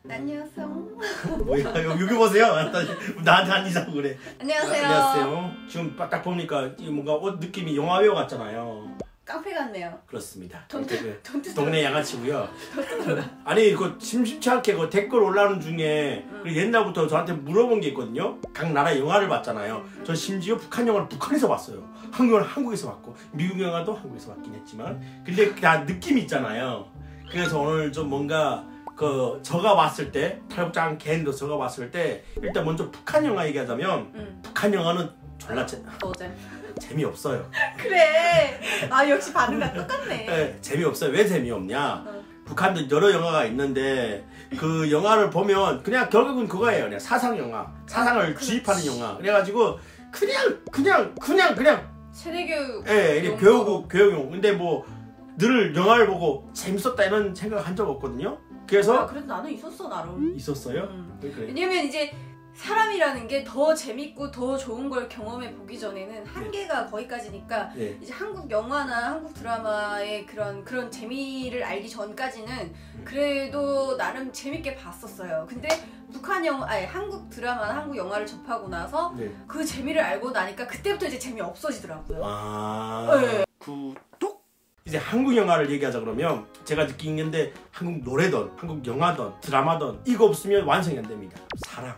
안녕하세요. 뭐야 여기 보세요. 나한테 안 이상하고 그래. 안녕하세요. 안녕하세요. 지금 딱 보니까 뭔가 옷 느낌이 영화배우 같잖아요. 깡패 같네요. 그렇습니다. 돈트 동네 양아치고요. 아니 그 심심치 않게 그 댓글 올라오는 중에 옛날부터 저한테 물어본 게 있거든요. 각 나라 영화를 봤잖아요. 저 심지어 북한 영화를 북한에서 봤어요. 한국 영화를 한국에서 봤고 미국 영화도 한국에서 봤긴 했지만 근데 다 느낌이 있잖아요. 그래서 오늘 좀 뭔가 그 저가 봤을 때 탈북장 겐도 저가 봤을 때 일단 먼저 북한 영화 얘기하자면 북한 영화는 졸라 재미없어요. 그래. 아 역시 반응과 똑같네. 네, 재미없어요. 왜 재미없냐? 북한도 여러 영화가 있는데 그 영화를 보면 그냥 결국은 그거예요. 그냥 사상 영화, 사상을 주입하는 영화. 그래가지고 그냥 세대교육. 예, 이게 교육용. 근데 뭐 늘 영화를 보고 재밌었다 이런 생각 한 적 없거든요. 그래서 그래도 나는 있었어 나름. 있었어요? 그래. 왜냐면 이제 사람이라는 게 더 재밌고 더 좋은 걸 경험해 보기 전에는 한계가 거기까지니까 이제 한국 영화나 한국 드라마의 그런 재미를 알기 전까지는 그래도 나름 재밌게 봤었어요. 근데 한국 드라마나 한국 영화를 접하고 나서 그 재미를 알고 나니까 그때부터 이제 재미 없어지더라고요. 구독! 이제 한국 영화를 얘기하자 그러면 제가 느낀 건데 한국 노래든 한국 영화든 드라마든 이거 없으면 완성이 안 됩니다. 사랑.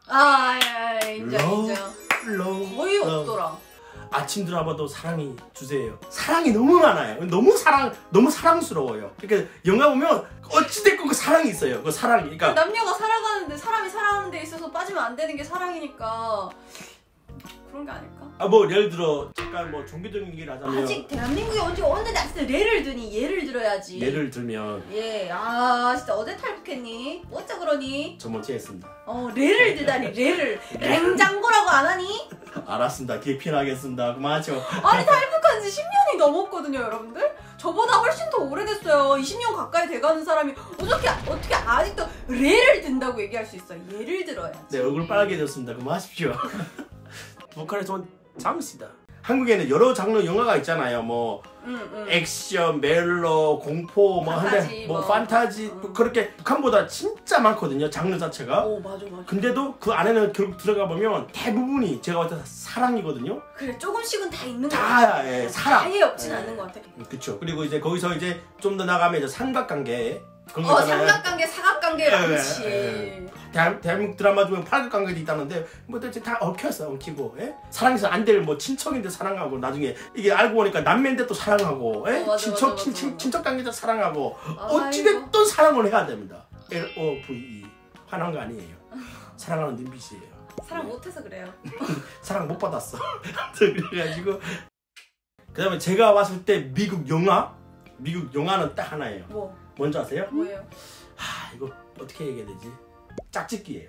인정. 거의 없더라. 아침 드라마도 사랑이 주제예요. 사랑이 너무 많아요. 너무 사랑스러워요. 그러니까 영화 보면 어찌됐건 그 사랑이 있어요. 그 사랑이. 그러니까 남녀가 살아가는데 사람이 사랑하는 데 있어서 빠지면 안 되는 게 사랑이니까 그런 게 아닐까? 뭐 예를 들어 잠깐 뭐 종교적인 얘기를 하자면 아직 대한민국이 언제 왔을 때 예를 들어야지. 예를 들면 진짜 어제 탈북했니? 어쩌 그러니? 저 먼저 했습니다. 레를 드다니 레를 냉장고라고 안 하니? 알았습니다. 기피하겠습니다. 그만하죠. 아니 탈북한 지 10년이 넘었거든요 여러분들. 저보다 훨씬 더 오래됐어요. 20년 가까이 돼가는 사람이 어떻게 아직도 레를 든다고 얘기할 수 있어요. 예를 들어야지. 네 얼굴 빨개졌습니다. 그만하십시오. 북한에서 장시다. 한국에는 여러 장르 영화가 있잖아요. 뭐 액션, 멜로, 공포, 판타지 그렇게 북한보다 진짜 많거든요. 장르 자체가. 맞아. 근데도 그 안에는 결국 들어가 보면 대부분이 제가 봤을 때 사랑이거든요. 그래 조금씩은 다 있는 거 같아. 사랑. 아예 없진 않는 거 같아. 그렇죠. 그리고 이제 거기서 이제 좀 더 나가면 이제 삼각관계. 삼각관계, 사각관계 많지. 대한민국 드라마 중에 팔각관계도 있다는데 뭐 대체 다 엉키고 사랑해서 안 될 뭐 친척인데 사랑하고 나중에 이게 알고 보니까 남매인데 또 사랑하고 친척관계도 사랑하고 어찌됐든 사랑을 해야 됩니다. LOVE 화난 거 아니에요. 사랑하는 눈빛이에요. 사랑 못해서 그래요. 사랑 못 받았어. 그래가지고 그 다음에 제가 봤을 때 미국 영화는 딱 하나예요. 뭔지 아세요? 뭐예요? 이거 어떻게 얘기해야 되지? 짝짓기예요.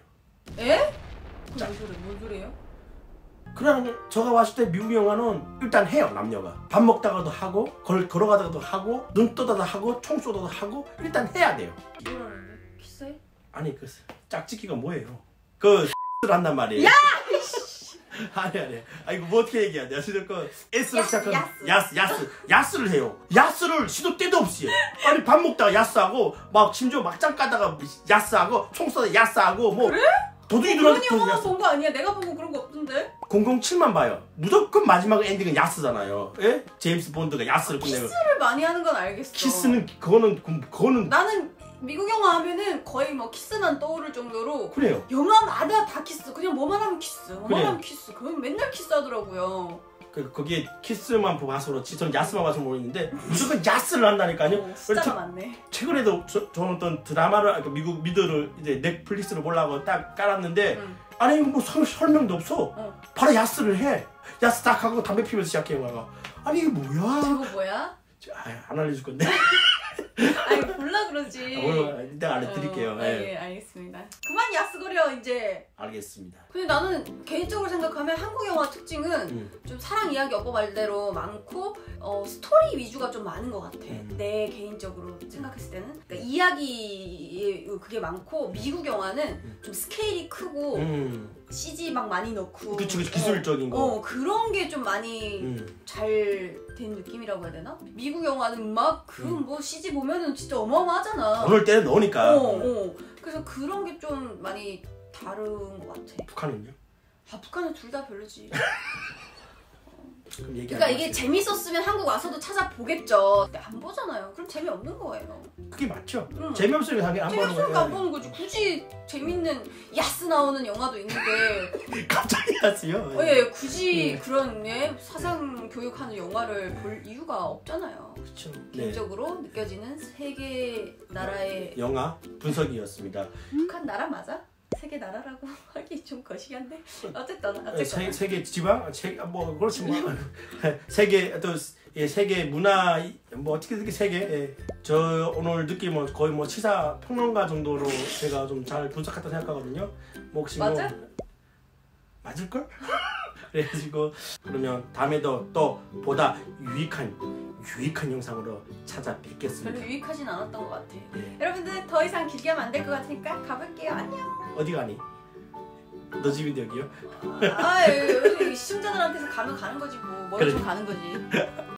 뭔 소리예요? 그냥 제가 봤을 때 미국 영화는 일단 해요. 남녀가 밥 먹다가도 하고 걸어가다가도 하고 눈 떠다도 하고 총 쏘다도 하고 일단 해야 돼요. 뭐라는데? 키스해? 아니 그 짝짓기가 뭐예요? 그 X를 한단 말이에요. 야! 아니 이거 뭐 어떻게 얘기해야 돼? 어쨌든 그 S로 시작한 야스를 해요. 야스를 시도 때도 없이 아니 밥 먹다가 야스하고 막 심지어 막장 까다가 야스하고 총 쏘다 야스하고 뭐 그래? 도둑이들한테 그런 영화 본 거 아니야? 내가 본 거 그런 거 없던데? 007만 봐요. 무조건 마지막 엔딩은 야스잖아요. 제임스 본드가 야스를 끝내고 키스를 많이 하는 건 알겠어. 키스는 그거는 나는 미국 영화 하면은 거의 뭐 키스만 떠오를 정도로 그래요. 영화마다 다 키스. 그냥 뭐만 하면 키스. 하면 키스. 그건 맨날 키스하더라고요. 거기에 키스만 봐서 그렇지 전 야스만 봐서 모르겠는데 무조건 야스를 한다니까요. 숫자가 많네. 최근에도 저는 어떤 드라마를 미국 미드를 이제 넷플릭스로 보려고 딱 깔았는데 아니 이거 뭐 설명도 없어. 바로 야스를 해. 야스 딱 하고 담배 피면서 시작해 영화가. 아니 이게 뭐야? 저거 뭐야? 안 알려줄 건데. 아니 몰라 그러지. 이따 알려드릴게요. 알겠습니다. 그만 야스거려 이제. 알겠습니다. 근데 나는 개인적으로 생각하면 한국 영화 특징은 좀 사랑 이야기 오빠 말대로 많고 스토리 위주가 좀 많은 것 같아. 내 개인적으로 생각했을 때는 그러니까 이야기 그게 많고 미국 영화는 좀 스케일이 크고 CG 막 많이 넣고 그치 기술적인 거 그런 게 좀 많이 잘 된 느낌이라고 해야 되나? 미국 영화는 막 그 뭐 CG 보면은 진짜 어마어마하잖아. 넣을 때는 넣으니까. 그래서 그런 게 좀 많이 다른 것 같아. 북한은요? 아 북한은 둘 다 별로지. 그러니까 이게 재밌었으면 한국 와서도 찾아보겠죠. 근데 안 보잖아요. 그럼 재미없는 거예요. 그게 맞죠. 재미없으니까 안 보는 재미없으니까 안 보는 거지. 굳이 재밌는 야스 나오는 영화도 있는데 갑자기 야스요? 예, 굳이 그런 사상 교육하는 영화를 볼 이유가 없잖아요. 그렇죠. 개인적으로 느껴지는 세계 나라의 영화 분석이었습니다. 북한 나라 맞아? 세계 나라라고 하기 좀 거시기한데 어쨌든 세계 지방 뭐 그렇지 뭐 세계 또 세계 문화 뭐 어떻게 세계 저 오늘 느낌 뭐 거의 뭐 시사 평론가 정도로 제가 좀 잘 분석했다 생각하거든요. 뭐 혹시 맞아? 뭐 맞을 걸? 그래가지고 그러면 다음에도 또 보다 유익한 영상으로 찾아뵙겠습니다. 별로 유익하진 않았던 것 같아. 네. 여러분들 더 이상 길게 하면 안 될 것 같으니까 가볼게요. 안녕. 어디 가니? 너 집인데 여기요? 아, 시청자들한테서 가면 가는 거지 뭐. 머리 좀 가는 거지.